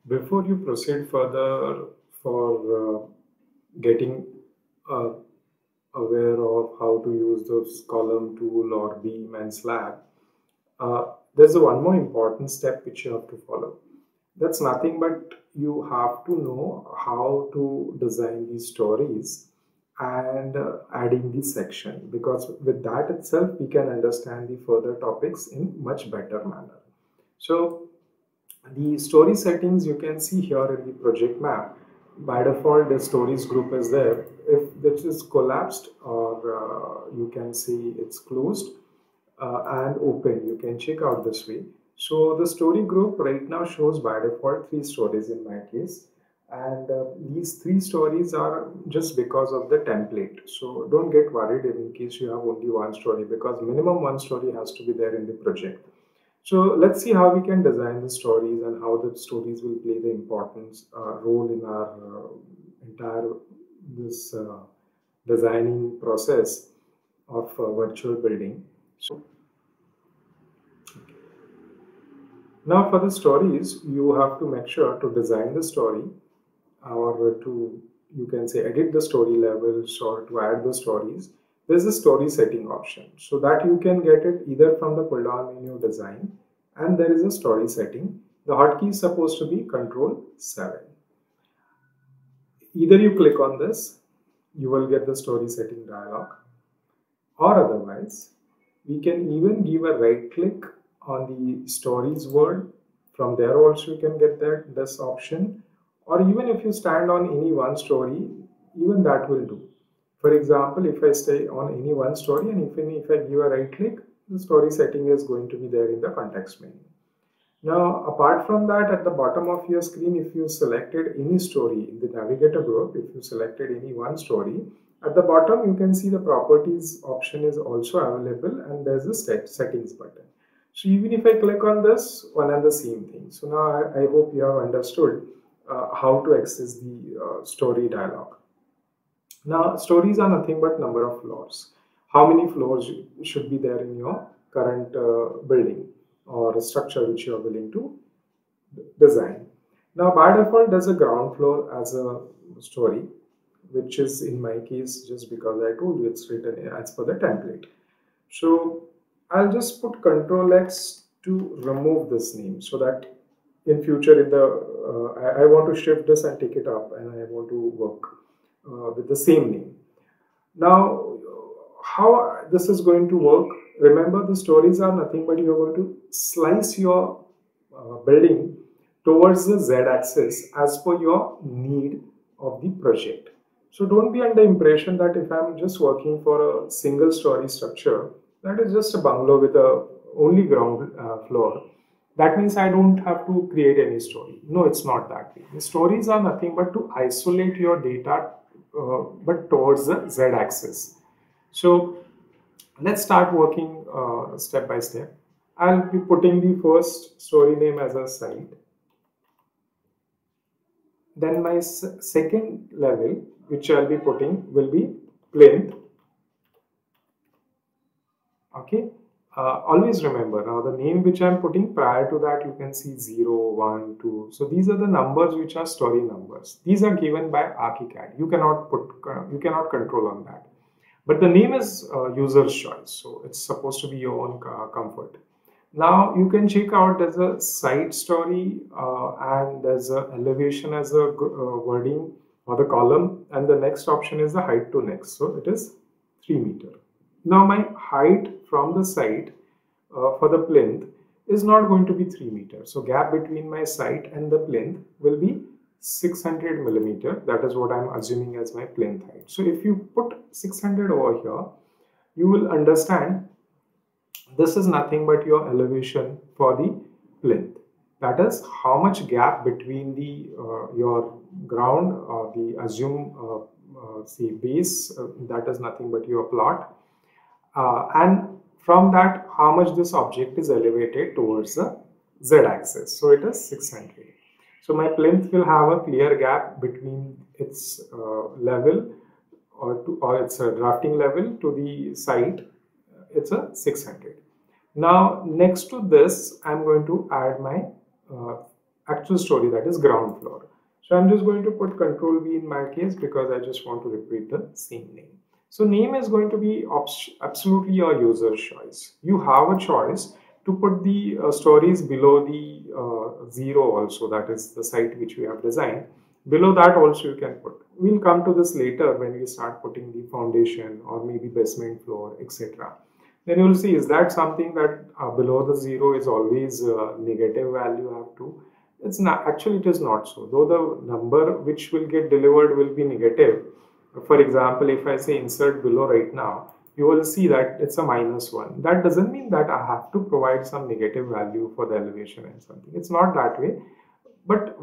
Before you proceed further for getting uh, aware of how to use this column tool or beam and slab, there's one more important step which you have to follow. That's nothing but you have to know how to design these stories and adding the section, because with that itself we can understand the further topics in much better manner. So the story settings you can see here in the project map. By default, the stories group is there. If this is collapsed, or you can see it's closed and open, you can check out this way. So the story group right now shows by default three stories in my case. And these three stories are just because of the template. So don't get worried in case you have only one story, because minimum one story has to be there in the project. So let's see how we can design the stories and how the stories will play the important role in our entire this designing process of virtual building. So now for the stories, you have to make sure to design the story, or to, you can say, edit the story levels or to add the stories. There's a story setting option, so that you can get it either from the pull down menu design, and there is a story setting. The hotkey is supposed to be Control 7. Either you click on this, you will get the story setting dialog, or otherwise we can even give a right click on the stories word. From there also you can get that this option, or even if you stand on any one story, even that will do. For example, if I stay on any one story and even if I give a right click, the story setting is going to be there in the context menu. Now, apart from that, at the bottom of your screen, if you selected any story in the navigator group, if you selected any one story, at the bottom you can see the properties option is also available, and there's a settings button. So even if I click on this, one and the same thing. So now I hope you have understood how to access the story dialog. Now, stories are nothing but number of floors. How many floors should be there in your current building or structure which you are willing to design. Now, by default, there's a ground floor as a story, which is in my case just because I told you it's written as per the template. So I'll just put Control X to remove this name, so that in future in the I want to shift this and take it up, and I want to work with the same name. Now, how this is going to work? Remember, the stories are nothing but you're going to slice your building towards the z-axis as per your need of the project. So don't be under impression that if I'm just working for a single story structure, that is just a bungalow with a only ground floor, that means I don't have to create any story. No, it's not that way. The stories are nothing but to isolate your data, but towards the z-axis. So let's start working step by step. I'll be putting the first story name as a site. Then my second level, which I'll be putting, will be plinth. Okay. Always remember, now the name which I'm putting, prior to that you can see 0, 1, 2. So these are the numbers which are story numbers. These are given by ArchiCAD. You cannot you cannot control on that. But the name is user's choice, so it's supposed to be your own comfort. Now you can check out there's a site story and there's a elevation as a wording or the column, and the next option is the height to next. So it is 3 meter. Now my height from the site for the plinth is not going to be 3 meters. So gap between my site and the plinth will be 600 millimeter. That is what I'm assuming as my plinth height. So if you put 600 over here, you will understand this is nothing but your elevation for the plinth. That is how much gap between the your ground or the assume say base, that is nothing but your plot, and from that how much this object is elevated towards the z-axis. So it is 600. So my plinth will have a clear gap between its level or its drafting level to the site. It's a 600. Now next to this I'm going to add my actual story, that is ground floor. So I'm just going to put Control V in my case because I just want to repeat the same name. So name is going to be absolutely your user's choice. You have a choice to put the stories below the 0 also, that is the site which we have designed. Below that also you can put. We'll come to this later when we start putting the foundation or maybe basement floor, etc. Then you'll see, is that something that below the 0 is always negative value have to? It's not, actually it is not so. Though the number which will get delivered will be negative. For example, if I say insert below right now, you will see that it's a -1. That doesn't mean that I have to provide some negative value for the elevation and something. It's not that way. But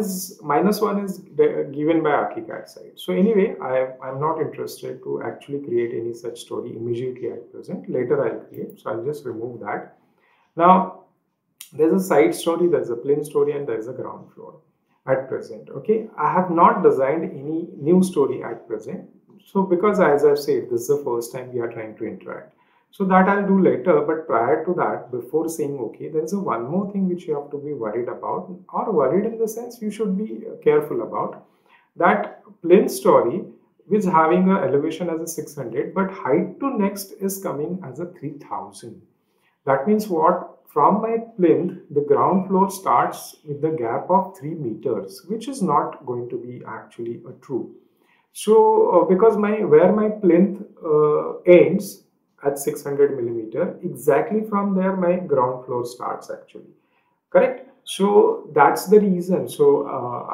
-1 is given by ArchiCAD side. So anyway, I'm not interested to actually create any such story immediately at present. Later I'll create. So I'll just remove that. Now, there's a side story, there's a plain story, and there's a ground floor at present. Okay, I have not designed any new story at present. So because, as I've said, this is the first time we are trying to interact. So that I'll do later, but prior to that, before saying okay, there is one more thing which you have to be worried about, or worried in the sense you should be careful about. That plain story is having an elevation as a 600, but height to next is coming as a 3000. That means what? From my plinth, the ground floor starts with the gap of 3 meters, which is not going to be actually a true. So because where my plinth ends at 600 millimeter, exactly from there my ground floor starts actually, correct? So that's the reason. So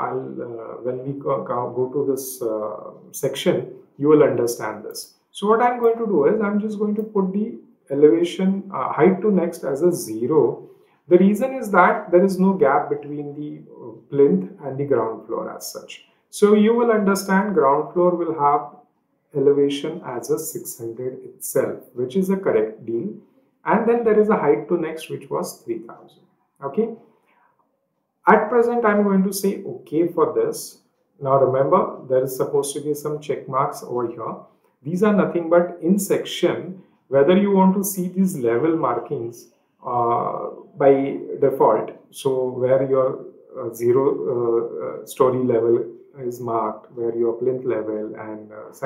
when we go to this section, you will understand this. So what I'm going to do is I'm just going to put the elevation height to next as a 0. The reason is that there is no gap between the plinth and the ground floor as such. So you will understand ground floor will have elevation as a 600 itself, which is a correct deal. And then there is a height to next, which was 3000. Okay. At present, I'm going to say okay for this. Now remember, there is supposed to be some check marks over here. These are nothing but in section, whether you want to see these level markings by default. So where your 0 story level is marked, where your plinth level and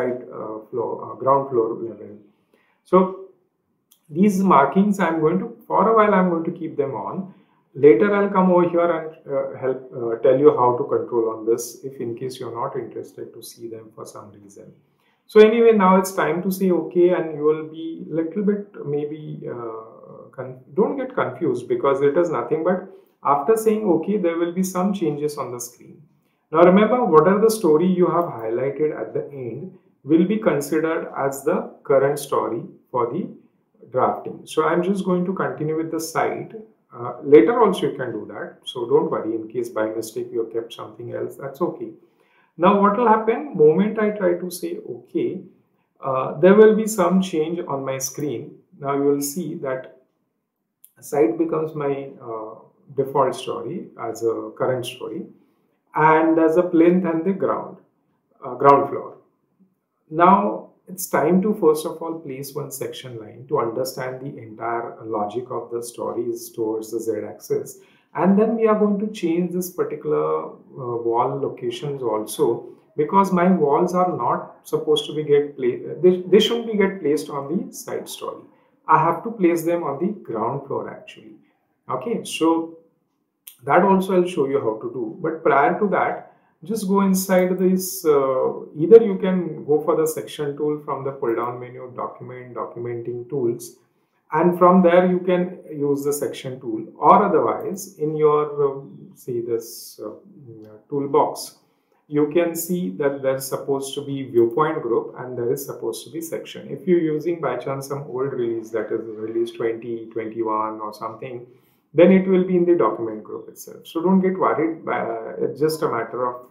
ground floor level. So these markings I'm going to, for a while I'm going to keep them on. Later I'll come over here and tell you how to control on this, if in case you're not interested to see them for some reason. So anyway, now it's time to say okay, and you will be little bit maybe don't get confused, because it is nothing but after saying okay, there will be some changes on the screen. Now remember, whatever the story you have highlighted at the end will be considered as the current story for the drafting. So I'm just going to continue with the site. Later also you can do that. So don't worry, in case by mistake you have kept something else, that's okay. Now what will happen, moment I try to say okay, there will be some change on my screen. Now you will see that site becomes my default story as a current story, and as a plinth and the ground floor. Now it's time to first of all place one section line to understand the entire logic of the stories towards the z-axis, and then we are going to change this particular wall locations also, because my walls are not supposed to be they shouldn't be get placed on the side story. I have to place them on the ground floor actually. Okay, so that also I'll show you how to do. But prior to that, just go inside this, either you can go for the section tool from the pull down menu, documenting tools, and from there you can use the section tool, or otherwise in your see this toolbox, you can see that there's supposed to be viewpoint group and there is supposed to be section. If you're using by chance some old release, that is release 2021 or something, then it will be in the document group itself. So don't get worried. It's just a matter of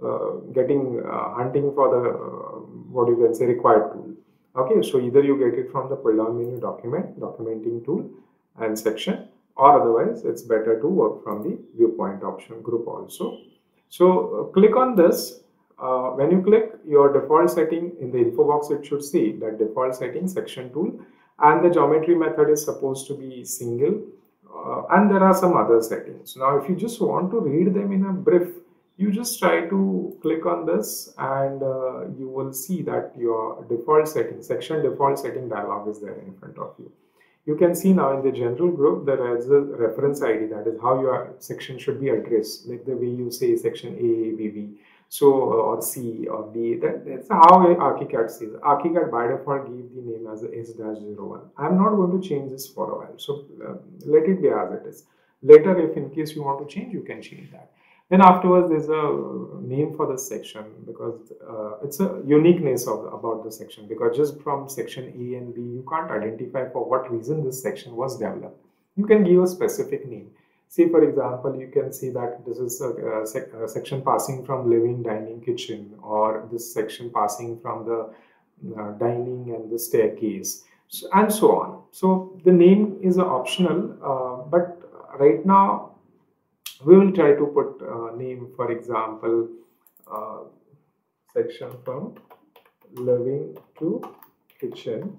hunting for the what you can say required tool. Okay, so either you get it from the pull down menu, documenting tool and section, or otherwise it's better to work from the viewpoint option group also. So click on this. When you click your default setting in the info box, it should say that default setting section tool, and the geometry method is supposed to be single And there are some other settings. Now, if you just want to read them in a brief, you just try to click on this, and you will see that your default setting, section default setting dialog is there in front of you. You can see now in the general group there is a reference ID, that is how your section should be addressed, like the way you say section A, B, B, so or C or D. That's how ArchiCAD says. ArchiCAD by default gave the name as S-01. I'm not going to change this for a while, so let it be as it is. Later, if in case you want to change, you can change that. Then afterwards, there's a name for the section, because it's a uniqueness about the section, because just from section A and B, you can't identify for what reason this section was developed. You can give a specific name. Say, for example, you can see that this is a section passing from living, dining, kitchen, or this section passing from the dining and the staircase, and so on. So the name is optional, but right now we will try to put name, for example, section from living to kitchen.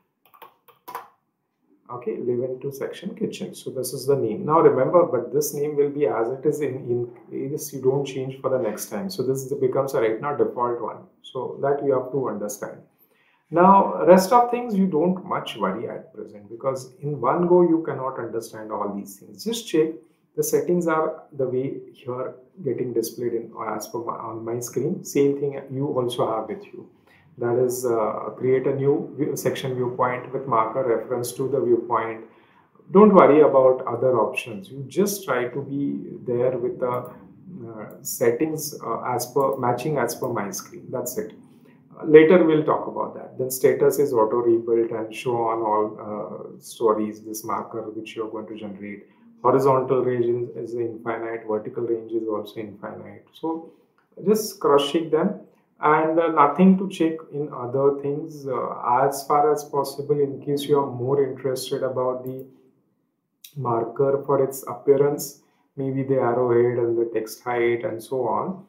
Okay, living to section kitchen. So this is the name. Now remember, but this name will be as it is in case you don't change for the next time. So this becomes a right now default one. So that you have to understand. Now, rest of things you don't much worry at present, because in one go you cannot understand all these things. Just check the settings are the way here getting displayed in as per on my screen. Same thing you also have with you. That is, create a new section viewpoint with marker reference to the viewpoint. Don't worry about other options. You just try to be there with the settings as per matching as per my screen. That's it. Later we'll talk about that. Then status is auto rebuilt and show on all stories, this marker which you're going to generate. Horizontal range is infinite, vertical range is also infinite. So just cross check them, and nothing to check in other things as far as possible. In case you are more interested about the marker for its appearance, maybe the arrowhead and the text height and so on,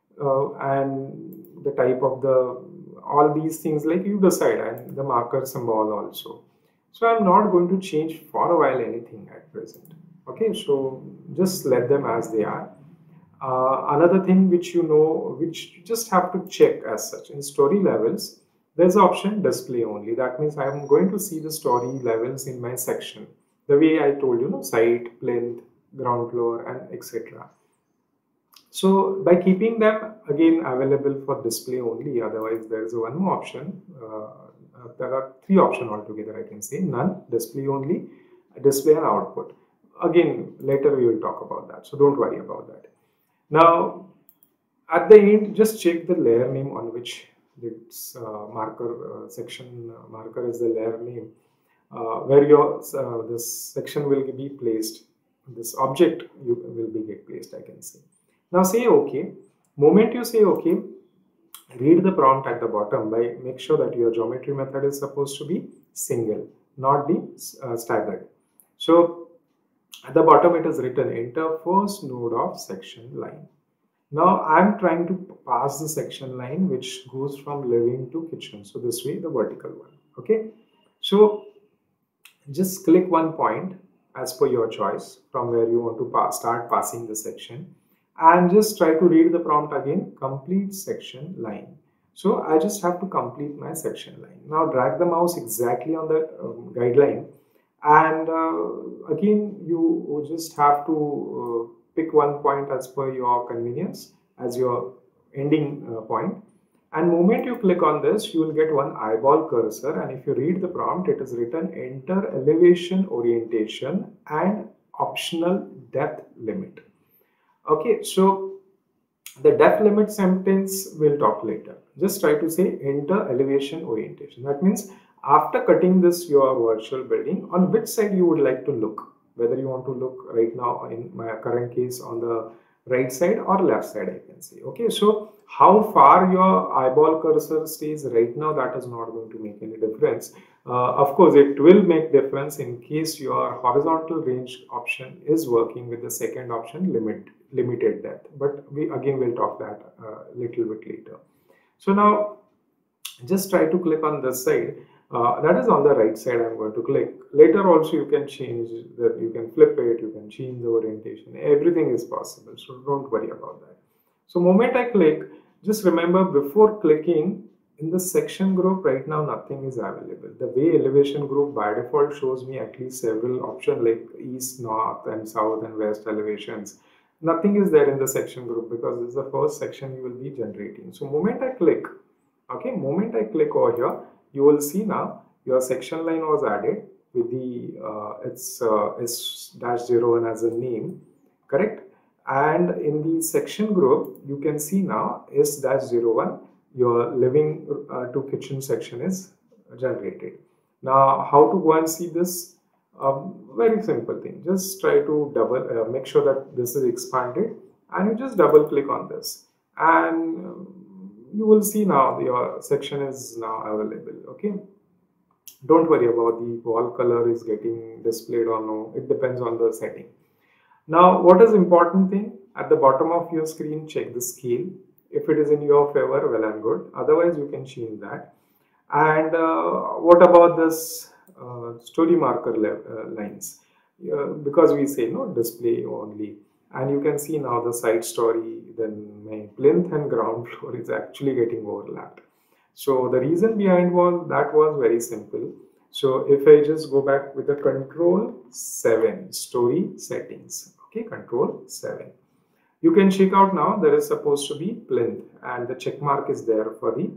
and the type of the all these things, like you decide, and the marker symbol also. So I'm not going to change for a while anything at present. Okay, so just let them as they are. Another thing which you know, which you just have to check as such, in story levels, there's an option display only. That means I am going to see the story levels in my section, the way I told you, site, plinth, ground floor, and etc. So by keeping them again available for display only, otherwise there is one more option. There are three options altogether, I can say: none, display only, display and output. Again, later we will talk about that, so don't worry about that. Now, at the end, just check the layer name on which this marker section marker is the layer name, where your this section will be placed. This object will be get placed, I can say. Now say OK. Moment you say OK, read the prompt at the bottom by make sure that your geometry method is supposed to be single, not the staggered. So at the bottom it is written enter first node of section line. Now I'm trying to pass the section line which goes from living to kitchen. So this way, the vertical one. Okay. So just click one point as per your choice from where you want to start passing the section, and just try to read the prompt again, complete section line. So I just have to complete my section line. Now drag the mouse exactly on the guideline, and again you just have to pick one point as per your convenience as your ending point. And moment you click on this, you will get one eyeball cursor, and if you read the prompt, it is written enter elevation orientation and optional depth limit. Okay, so the depth limit sentence we'll talk later. Just try to say enter elevation orientation. That means after cutting this your virtual building, on which side you would like to look, whether you want to look right now, in my current case, on the right side or left side, I can say. Okay, so how far your eyeball cursor stays right now, that is not going to make any difference. Of course, it will make difference in case your horizontal range option is working with the second option, limited depth. But we again will talk that a little bit later. So now just try to click on this side. That is on the right side. I'm going to click. Later also you can change that, you can flip it, you can change the orientation. Everything is possible, so don't worry about that. So moment I click, just remember before clicking, in the section group right now nothing is available. The way elevation group by default shows me at least several options like east, north and south and west elevations. Nothing is there in the section group because this is the first section you will be generating. So moment I click, okay, moment I click over here, you will see now your section line was added with the its S-01 as a name, correct? And in the section group you can see now S-01, your living to kitchen section is generated. Now how to go and see this? Very simple thing, just try to make sure that this is expanded, and you just double click on this, and you will see now your section is now available. Okay, don't worry about the wall color is getting displayed or no, it depends on the setting. Now what is important thing, at the bottom of your screen check the scale. If it is in your favor, well and good, otherwise you can change that. And what about this story marker lines? Because we say no display only, and you can see now the side story, then my plinth and ground floor is actually getting overlapped. So the reason behind was very simple. So if I just go back with the Control-7 story settings, okay, Control-7, you can check out now there is supposed to be plinth and the check mark is there for the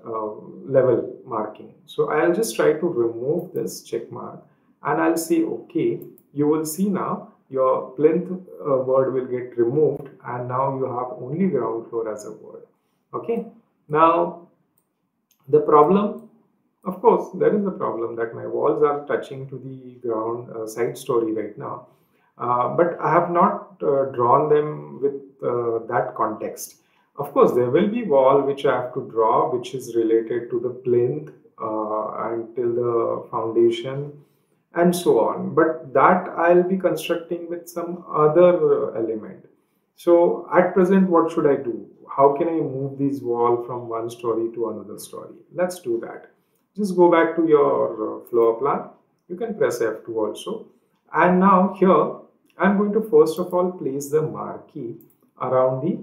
level marking. So I'll just try to remove this check mark and I'll say okay. You will see now your plinth word will get removed and now you have only ground floor as a word. Okay, now the problem, of course there is a problem that my walls are touching to the ground side story right now, but I have not drawn them with that context. Of course there will be wall which I have to draw which is related to the plinth until the foundation and so on, but that I'll be constructing with some other element. So at present what should I do? How can I move this wall from one story to another story? Let's do that. Just go back to your floor plan. You can press F2 also, and now here I'm going to first of all place the marquee around the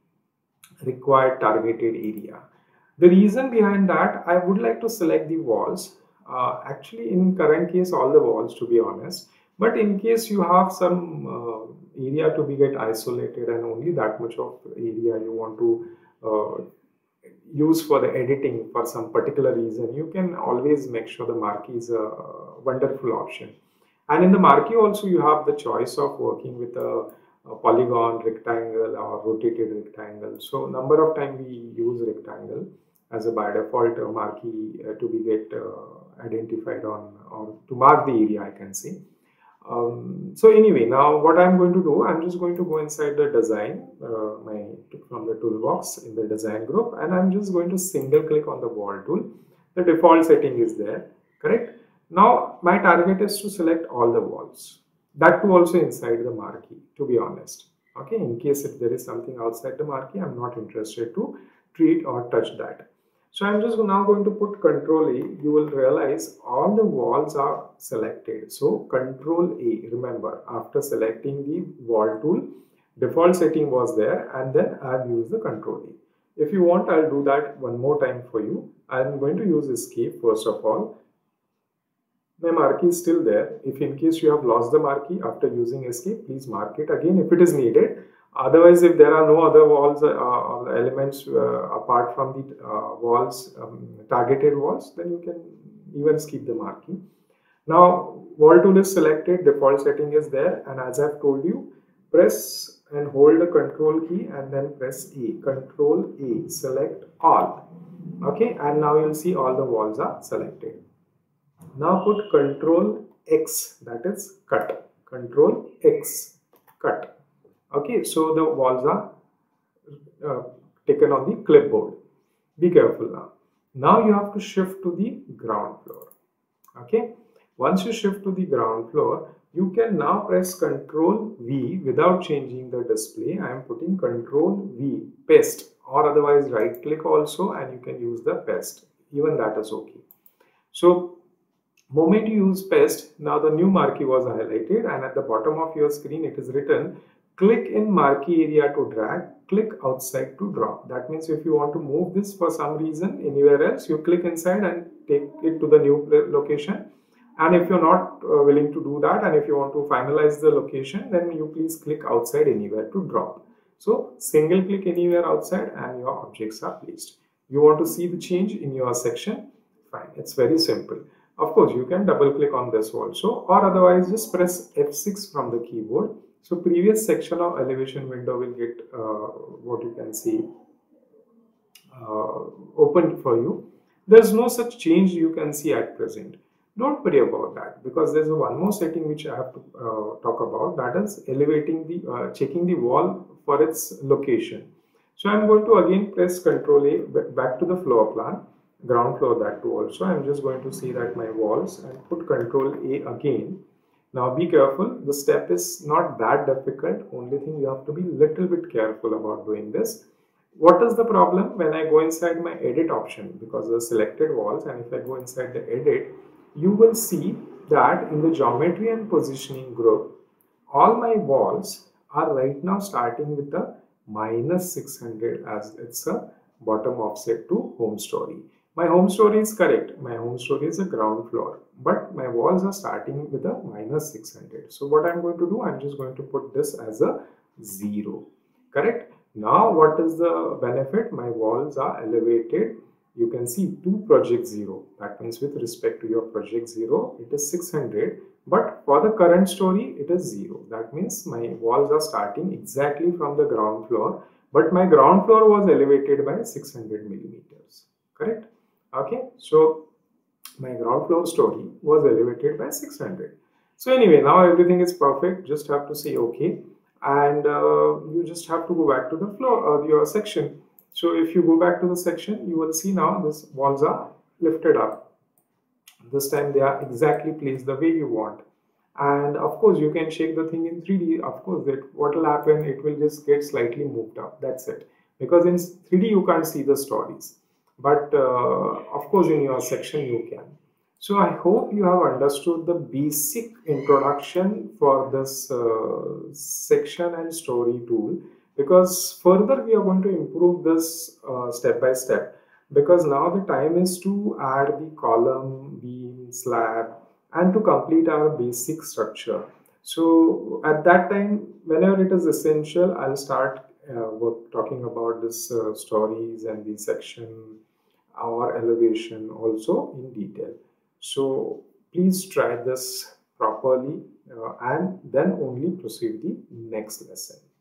required targeted area. The reason behind that, I would like to select the walls, actually in current case all the walls to be honest, but in case you have some area to be get isolated and only that much of area you want to use for the editing for some particular reason, you can always make sure the marquee is a wonderful option. And in the marquee also you have the choice of working with a polygon, rectangle or rotated rectangle. So number of time we use rectangle as a by default marquee to be get identified on, or to mark the area I can say. So anyway, now what I'm going to do, I'm just going to go inside the design from the toolbox in the design group, and I'm just going to single click on the wall tool. The default setting is there, correct? Now my target is to select all the walls, that too also inside the marquee, to be honest. Okay, in case if there is something outside the marquee, I'm not interested to treat or touch that. So I'm just now going to put Control A. You will realize all the walls are selected. So Control A, remember after selecting the wall tool, default setting was there, and then I've used the Control A. If you want, I'll do that one more time for you. I'm going to use Escape first of all. My marquee is still there. If in case you have lost the marquee after using Escape, please mark it again if it is needed. Otherwise, if there are no other walls or elements apart from the walls, targeted walls, then you can even skip the marquee. Now, wall tool is selected, default setting is there, and as I've told you, press and hold the Control key and then press A. Control A, select all. Okay, and now you'll see all the walls are selected. Now put Control X, that is cut. Control X, cut. Okay, so the walls are taken on the clipboard. Be careful now. Now you have to shift to the ground floor. Okay, once you shift to the ground floor, you can now press Control V without changing the display. I am putting Control V, paste, or otherwise right click also, and you can use the paste. Even that is okay. So moment you use paste, now the new marquee was highlighted, and at the bottom of your screen it is written, click in marquee area to drag, click outside to drop. That means if you want to move this for some reason anywhere else, you click inside and take it to the new location. And if you're not willing to do that, and if you want to finalize the location, then you please click outside anywhere to drop. So single click anywhere outside and your objects are placed. You want to see the change in your section? Fine, it's very simple. Of course, you can double click on this also, or otherwise just press F6 from the keyboard. So previous section of elevation window will get what you can see opened for you. There's no such change you can see at present. Don't worry about that, because there's one more setting which I have to talk about, that is elevating the checking the wall for its location. So I'm going to again press Ctrl A back to the floor plan, ground floor that too also. I'm just going to see that my walls and put Ctrl A again. Now be careful, the step is not that difficult, only thing you have to be little bit careful about doing this. What is the problem when I go inside my edit option? Because the selected walls, and if I go inside the edit, you will see that in the geometry and positioning group, all my walls are right now starting with the -600 as it's a bottom offset to home story. My home story is correct. My home story is a ground floor, but my walls are starting with a -600. So what I'm going to do, I'm just going to put this as a 0. Correct? Now what is the benefit? My walls are elevated. You can see to project 0. That means with respect to your project 0, it is 600. But for the current story, it is 0. That means my walls are starting exactly from the ground floor. But my ground floor was elevated by 600 millimeters. Correct? Okay. So my ground floor story was elevated by 600. So anyway, now everything is perfect. Just have to say OK. And you just have to go back to the floor, your section. So if you go back to the section, you will see now these walls are lifted up. This time they are exactly placed the way you want. And of course, you can shake the thing in 3D. Of course, what will happen, it will just get slightly moved up. That's it. Because in 3D, you can't see the stories. But of course, in your section, you can. So I hope you have understood the basic introduction for this section and story tool, because further we are going to improve this step by step, because now the time is to add the column, beam, slab, and to complete our basic structure. So at that time, whenever it is essential, I'll start talking about this stories and the section or elevation also in detail. So please try this properly and then only proceed the next lesson.